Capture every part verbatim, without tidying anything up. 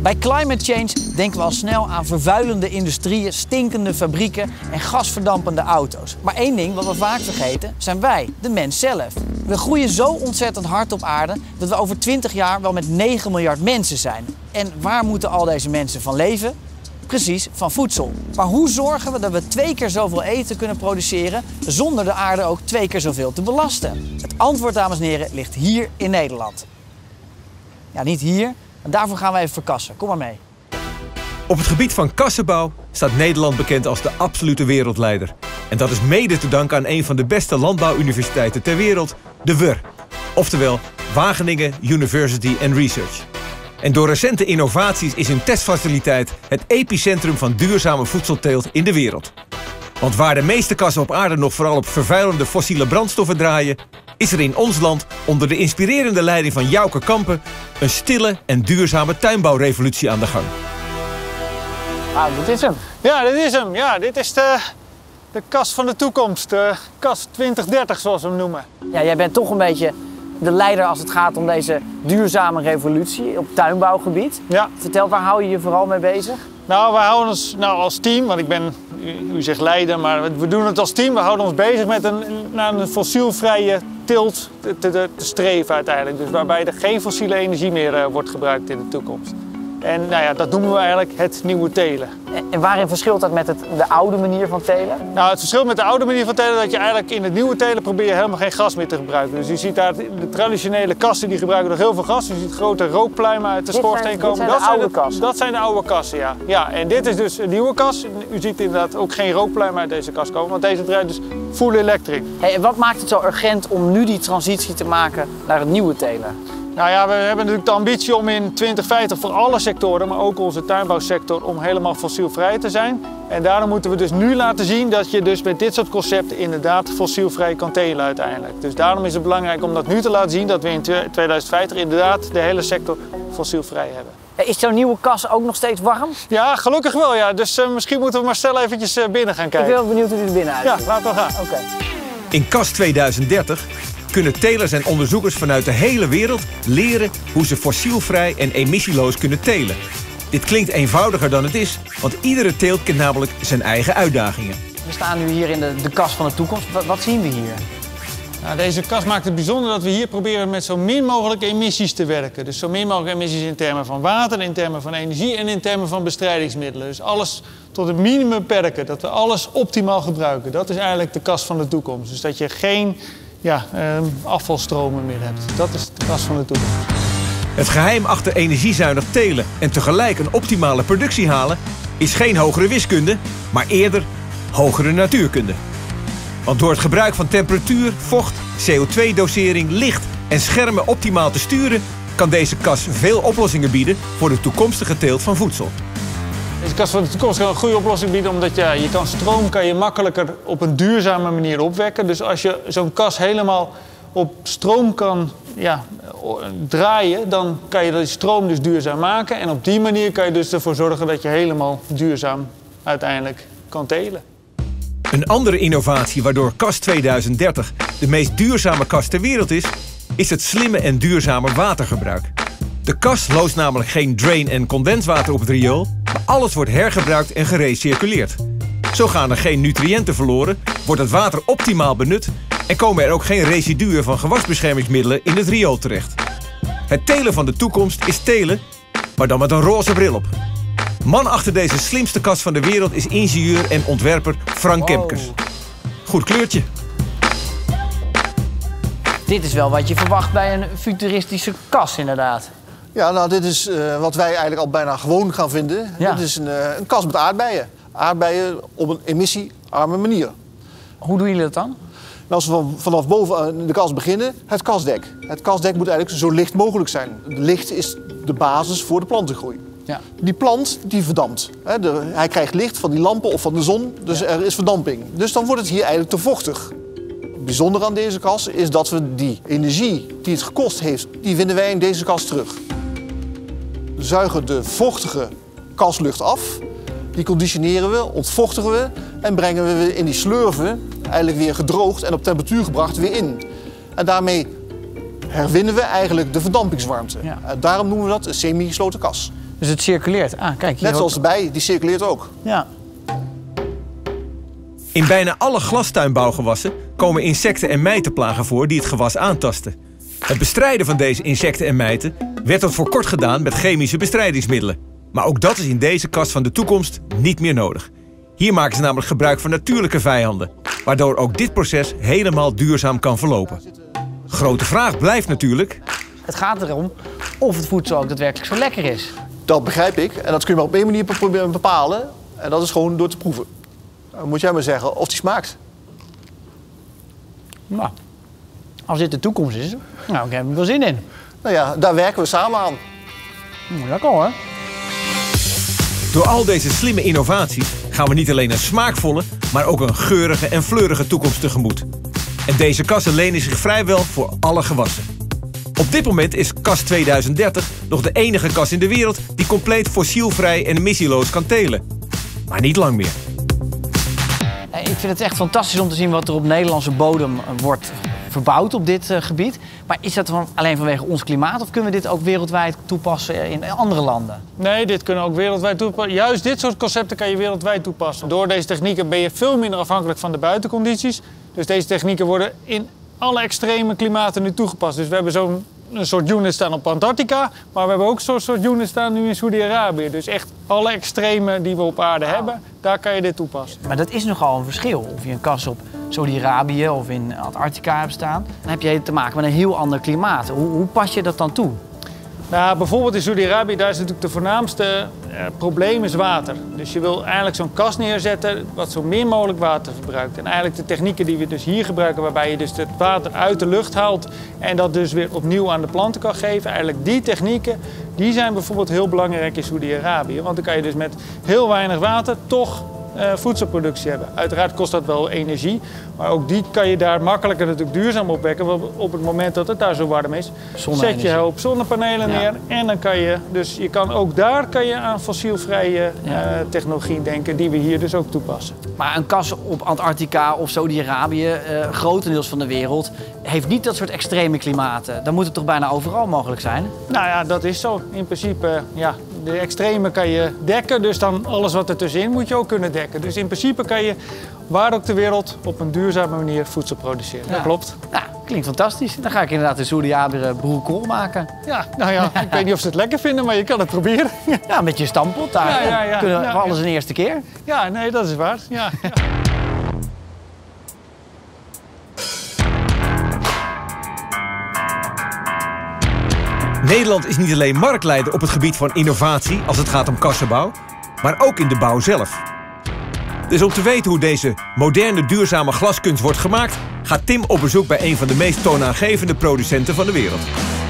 Bij climate change denken we al snel aan vervuilende industrieën, stinkende fabrieken en gasverdampende auto's. Maar één ding wat we vaak vergeten zijn wij, de mens zelf. We groeien zo ontzettend hard op aarde dat we over twintig jaar wel met negen miljard mensen zijn. En waar moeten al deze mensen van leven? Precies, van voedsel. Maar hoe zorgen we dat we twee keer zoveel eten kunnen produceren zonder de aarde ook twee keer zoveel te belasten? Het antwoord, dames en heren, ligt hier in Nederland. Ja, niet hier, maar daarvoor gaan we even verkassen. Kom maar mee. Op het gebied van kassenbouw staat Nederland bekend als de absolute wereldleider. En dat is mede te danken aan een van de beste landbouwuniversiteiten ter wereld, de W U R. Oftewel Wageningen University and Research. En door recente innovaties is hun testfaciliteit het epicentrum van duurzame voedselteelt in de wereld. Want waar de meeste kassen op aarde nog vooral op vervuilende fossiele brandstoffen draaien, is er in ons land onder de inspirerende leiding van Jouke Kampen een stille en duurzame tuinbouwrevolutie aan de gang. Ah, dit is hem. Ja, dit is hem. Ja, dit is de, de kas van de toekomst. De kas twintig dertig, zoals we hem noemen. Ja, jij bent toch een beetje de leider als het gaat om deze duurzame revolutie op tuinbouwgebied. Ja. Vertel, waar hou je je vooral mee bezig? Nou, we houden ons nou, als team, want ik ben, u, u zegt leider, maar we doen het als team. We houden ons bezig met een, naar een fossielvrije teelt te, te, te streven uiteindelijk. Dus waarbij er geen fossiele energie meer uh, wordt gebruikt in de toekomst. En nou ja, dat noemen we eigenlijk het nieuwe telen. En waarin verschilt dat met het, de oude manier van telen? Nou, het verschil met de oude manier van telen is dat je eigenlijk in het nieuwe telen probeer je helemaal geen gas meer te gebruiken. Dus je ziet daar de traditionele kassen die gebruiken nog heel veel gas. Je ziet grote rookpluimen uit de dit schoorsteen zijn, komen. Dit zijn dat, de oude zijn de, kassen. dat zijn de oude kassen, ja. ja. En dit is dus een nieuwe kas. U ziet inderdaad ook geen rookpluimen uit deze kas komen, want deze draait dus full electric. Hey, en wat maakt het zo urgent om nu die transitie te maken naar het nieuwe telen? Nou ja, we hebben natuurlijk de ambitie om in twintig vijftig voor alle sectoren, maar ook onze tuinbouwsector, om helemaal fossielvrij te zijn. En daarom moeten we dus nu laten zien dat je dus met dit soort concepten inderdaad fossielvrij kan telen uiteindelijk. Dus daarom is het belangrijk om dat nu te laten zien dat we in tweeduizend vijftig inderdaad de hele sector fossielvrij hebben. Is jouw nieuwe kas ook nog steeds warm? Ja, gelukkig wel ja. Dus uh, misschien moeten we Marcel eventjes uh, binnen gaan kijken. Ik ben wel benieuwd hoe dit er binnen uitziet. Ja, laten we gaan. Oké. Okay. In kas tweeduizend dertig kunnen telers en onderzoekers vanuit de hele wereld leren hoe ze fossielvrij en emissieloos kunnen telen. Dit klinkt eenvoudiger dan het is, want iedere teelt kent namelijk zijn eigen uitdagingen. We staan nu hier in de, de kas van de toekomst. Wat, wat zien we hier? Nou, deze kas maakt het bijzonder dat we hier proberen met zo min mogelijk emissies te werken. Dus zo min mogelijk emissies in termen van water, in termen van energie en in termen van bestrijdingsmiddelen. Dus alles tot het minimum beperken, dat we alles optimaal gebruiken. Dat is eigenlijk de kas van de toekomst. Dus dat je geen ja, eh, afvalstromen meer hebt. Dat is de kas van de toekomst. Het geheim achter energiezuinig telen en tegelijk een optimale productie halen is geen hogere wiskunde, maar eerder hogere natuurkunde. Want door het gebruik van temperatuur, vocht, C O twee dosering, licht en schermen optimaal te sturen, kan deze kas veel oplossingen bieden voor de toekomstige teelt van voedsel. Deze kas van de toekomst kan een goede oplossing bieden, omdat ja, je kan stroom kan je makkelijker op een duurzame manier opwekken. Dus als je zo'n kas helemaal op stroom kan ja, draaien, dan kan je die stroom dus duurzaam maken. En op die manier kan je dus ervoor zorgen dat je helemaal duurzaam uiteindelijk kan telen. Een andere innovatie waardoor kas tweeduizend dertig de meest duurzame kas ter wereld is, is het slimme en duurzame watergebruik. De kas loost namelijk geen drain- en condenswater op het riool, maar alles wordt hergebruikt en gerecirculeerd. Zo gaan er geen nutriënten verloren, wordt het water optimaal benut en komen er ook geen residuen van gewasbeschermingsmiddelen in het riool terecht. Het telen van de toekomst is telen, maar dan met een roze bril op. Man achter deze slimste kas van de wereld is ingenieur en ontwerper Frank Kemkes. Wow. Goed kleurtje. Dit is wel wat je verwacht bij een futuristische kas, inderdaad. Ja, nou, dit is uh, wat wij eigenlijk al bijna gewoon gaan vinden. Ja. Dit is een, uh, een kas met aardbeien. Aardbeien op een emissiearme manier. Hoe doen jullie dat dan? En als we van, vanaf boven de kas beginnen, het kasdek. Het kasdek moet eigenlijk zo licht mogelijk zijn. Licht is de basis voor de plantengroei. Ja. Die plant die verdampt. He, de, hij krijgt licht van die lampen of van de zon, dus ja. Er is verdamping. Dus dan wordt het hier eigenlijk te vochtig. Het bijzondere aan deze kas is dat we die energie die het gekost heeft, die vinden wij in deze kas terug. We zuigen de vochtige kaslucht af, die conditioneren we, ontvochtigen we en brengen we in die slurven eigenlijk weer gedroogd en op temperatuur gebracht weer in. En daarmee herwinnen we eigenlijk de verdampingswarmte. Ja. Daarom noemen we dat een semi-gesloten kas. Dus het circuleert. Ah, kijk, hier Net zoals ook. de bij, die circuleert ook. Ja. In bijna alle glastuinbouwgewassen komen insecten en mijtenplagen voor die het gewas aantasten. Het bestrijden van deze insecten en mijten werd tot voor kort gedaan met chemische bestrijdingsmiddelen. Maar ook dat is in deze kast van de toekomst niet meer nodig. Hier maken ze namelijk gebruik van natuurlijke vijanden, waardoor ook dit proces helemaal duurzaam kan verlopen. Grote vraag blijft natuurlijk: Het gaat erom of het voedsel ook daadwerkelijk zo lekker is. Dat begrijp ik. En dat kun je maar op één manier proberen bepalen. En dat is gewoon door te proeven. Dan moet jij maar zeggen of die smaakt. Nou, als dit de toekomst is, nou, ik heb er wel zin in. Nou ja, daar werken we samen aan. Mm, lekker hoor. door al deze slimme innovaties gaan we niet alleen een smaakvolle, maar ook een geurige en fleurige toekomst tegemoet. En deze kassen lenen zich vrijwel voor alle gewassen. Op dit moment is Kas tweeduizend dertig nog de enige kas in de wereld die compleet fossielvrij en emissieloos kan telen. Maar niet lang meer. Ik vind het echt fantastisch om te zien wat er op Nederlandse bodem wordt verbouwd op dit uh, gebied. Maar is dat van, alleen vanwege ons klimaat of kunnen we dit ook wereldwijd toepassen in andere landen? Nee, dit kunnen we ook wereldwijd toepassen. Juist dit soort concepten kan je wereldwijd toepassen. Door deze technieken ben je veel minder afhankelijk van de buitencondities. Dus deze technieken worden in alle extreme klimaten nu toegepast. Dus we hebben zo'n een soort unit staan op Antarctica, maar we hebben ook zo'n soort unit staan nu in Saudi-Arabië. Dus echt alle extreme die we op aarde hebben, daar kan je dit toepassen. Maar dat is nogal een verschil. Of je een kas op Saudi-Arabië of in Antarctica hebt staan, dan heb je te maken met een heel ander klimaat. Hoe, hoe pas je dat dan toe? Nou, bijvoorbeeld in Saudi-Arabië, daar is natuurlijk de voornaamste eh, probleem is water. Dus je wil eigenlijk zo'n kas neerzetten wat zo min mogelijk water verbruikt. En eigenlijk de technieken die we dus hier gebruiken, waarbij je dus het water uit de lucht haalt en dat dus weer opnieuw aan de planten kan geven. Eigenlijk die technieken, die zijn bijvoorbeeld heel belangrijk in Saudi-Arabië. Want dan kan je dus met heel weinig water toch Uh, voedselproductie hebben. Uiteraard kost dat wel energie, maar ook die kan je daar makkelijker natuurlijk duurzaam opwekken. Want op het moment dat het daar zo warm is, zet je een hoop zonnepanelen ja. neer en dan kan je, dus je kan ook daar kan je aan fossielvrije ja. uh, technologie denken die we hier dus ook toepassen. Maar een kas op Antarctica of Saudi-Arabië, uh, grotendeels van de wereld, heeft niet dat soort extreme klimaten. Dan moet het toch bijna overal mogelijk zijn? Nou ja, dat is zo. In principe, ja, de extreme kan je dekken, dus dan alles wat er tussenin moet je ook kunnen dekken. Dus in principe kan je waar ook ter wereld op een duurzame manier voedsel produceren. Ja. Dat klopt. Ja, klinkt fantastisch. Dan ga ik inderdaad in Saudi-Arabië boerenkool maken. Ja, nou ja, ik weet niet of ze het lekker vinden, maar je kan het proberen. Ja, een beetje stampot daar. Ja, ja, ja. Kunnen we ja, voor alles ja. een eerste keer? Ja, nee, dat is waar. Ja, ja. Nederland is niet alleen marktleider op het gebied van innovatie als het gaat om kassenbouw, maar ook in de bouw zelf. Dus om te weten hoe deze moderne duurzame glaskunst wordt gemaakt, gaat Tim op bezoek bij een van de meest toonaangevende producenten van de wereld.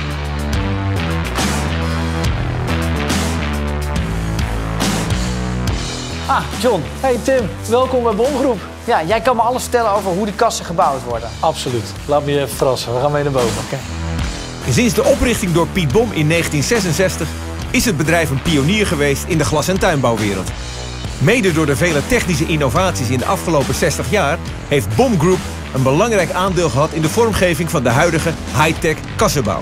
Ah, John. Hey Tim, welkom bij Bomgroep. Ja, jij kan me alles vertellen over hoe die kassen gebouwd worden. Absoluut. Laat me je even verrassen. We gaan mee naar boven. Okay. Sinds de oprichting door Piet Bom in negentien zesenzestig is het bedrijf een pionier geweest in de glas- en tuinbouwwereld. Mede door de vele technische innovaties in de afgelopen zestig jaar heeft Bom Group een belangrijk aandeel gehad in de vormgeving van de huidige high-tech kassenbouw.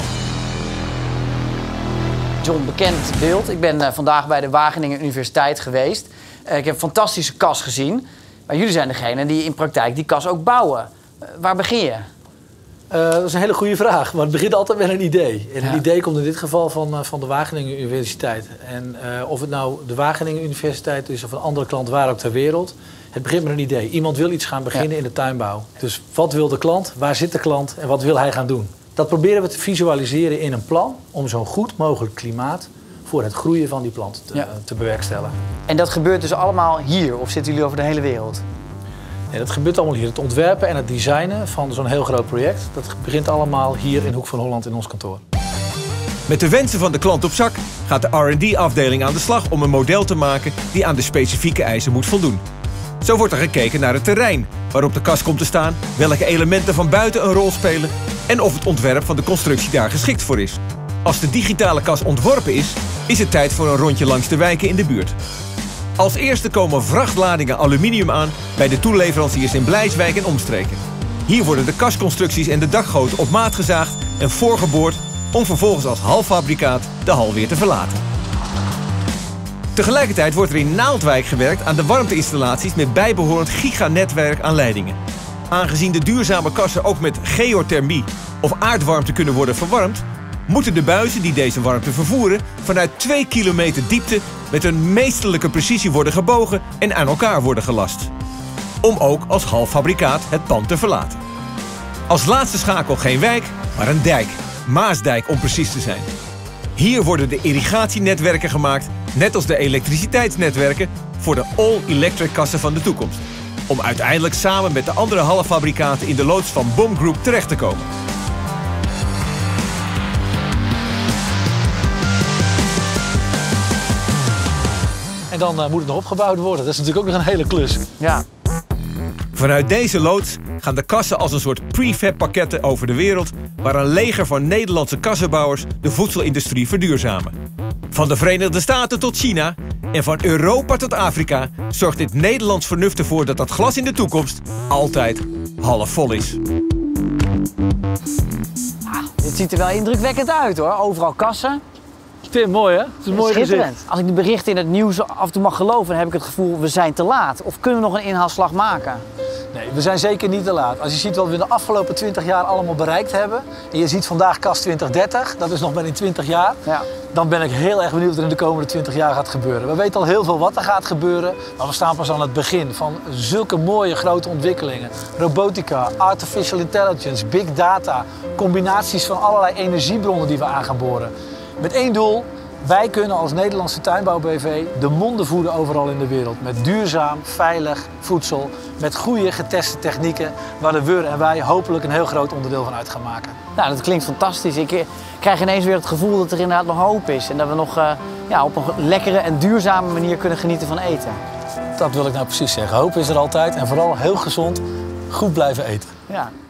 John, bekend beeld. Ik ben uh, vandaag bij de Wageningen Universiteit geweest. Uh, ik heb een fantastische kas gezien. Maar jullie zijn degene die in praktijk die kas ook bouwen. Uh, waar begin je? Uh, dat is een hele goede vraag, maar het begint altijd met een idee. En Ja. een idee komt in dit geval van, uh, van de Wageningen Universiteit. En uh, of het nou de Wageningen Universiteit is of een andere klant waar ook ter wereld, het begint met een idee. Iemand wil iets gaan beginnen ja. in de tuinbouw. Dus wat wil de klant, waar zit de klant en wat wil hij gaan doen? Dat proberen we te visualiseren in een plan om zo'n goed mogelijk klimaat voor het groeien van die plant te, Ja. te bewerkstelligen. En dat gebeurt dus allemaal hier of zitten jullie over de hele wereld? En dat gebeurt allemaal hier. Het ontwerpen en het designen van zo'n heel groot project, dat begint allemaal hier in Hoek van Holland in ons kantoor. Met de wensen van de klant op zak gaat de R en D-afdeling aan de slag om een model te maken die aan de specifieke eisen moet voldoen. Zo wordt er gekeken naar het terrein waarop de kas komt te staan, welke elementen van buiten een rol spelen en of het ontwerp van de constructie daar geschikt voor is. Als de digitale kas ontworpen is, is het tijd voor een rondje langs de wijken in de buurt. Als eerste komen vrachtladingen aluminium aan bij de toeleveranciers in Blijswijk en omstreken. Hier worden de kasconstructies en de dakgoten op maat gezaagd en voorgeboord om vervolgens als halffabrikaat de hal weer te verlaten. Tegelijkertijd wordt er in Naaldwijk gewerkt aan de warmteinstallaties met bijbehorend giganetwerk aan leidingen. Aangezien de duurzame kassen ook met geothermie of aardwarmte kunnen worden verwarmd, moeten de buizen die deze warmte vervoeren vanuit twee kilometer diepte met een meesterlijke precisie worden gebogen en aan elkaar worden gelast. Om ook als halffabrikaat het pand te verlaten. Als laatste schakel geen wijk, maar een dijk. Maasdijk om precies te zijn. Hier worden de irrigatienetwerken gemaakt, net als de elektriciteitsnetwerken, voor de all-electric kassen van de toekomst. Om uiteindelijk samen met de andere halffabrikaten in de loods van B O M Group terecht te komen. En dan uh, moet het nog opgebouwd worden. Dat is natuurlijk ook nog een hele klus. Ja. Vanuit deze loods gaan de kassen als een soort prefab pakketten over de wereld, waar een leger van Nederlandse kassenbouwers de voedselindustrie verduurzamen. Van de Verenigde Staten tot China en van Europa tot Afrika zorgt dit Nederlands vernuft ervoor dat dat glas in de toekomst altijd half vol is. Ah, dit ziet er wel indrukwekkend uit hoor, overal kassen. Ik vind het mooi hè? Het is een mooi gezicht. Als ik de berichten in het nieuws af en toe mag geloven, dan heb ik het gevoel we zijn te laat. Of kunnen we nog een inhaalslag maken? Nee, we zijn zeker niet te laat. Als je ziet wat we in de afgelopen twintig jaar allemaal bereikt hebben. En je ziet vandaag Kas twintig dertig, dat is nog maar in twintig jaar. Ja. Dan ben ik heel erg benieuwd wat er in de komende twintig jaar gaat gebeuren. We weten al heel veel wat er gaat gebeuren. Maar we staan pas aan het begin van zulke mooie grote ontwikkelingen. Robotica, artificial intelligence, big data. Combinaties van allerlei energiebronnen die we aan gaan boren. Met één doel. Wij kunnen als Nederlandse Tuinbouw B V de monden voeden overal in de wereld. Met duurzaam, veilig voedsel. Met goede geteste technieken. Waar de W U R en wij hopelijk een heel groot onderdeel van uit gaan maken. Nou, dat klinkt fantastisch. Ik krijg ineens weer het gevoel dat er inderdaad nog hoop is. En dat we nog uh, ja, op een lekkere en duurzame manier kunnen genieten van eten. Dat wil ik nou precies zeggen. Hoop is er altijd. En vooral heel gezond, goed blijven eten. Ja.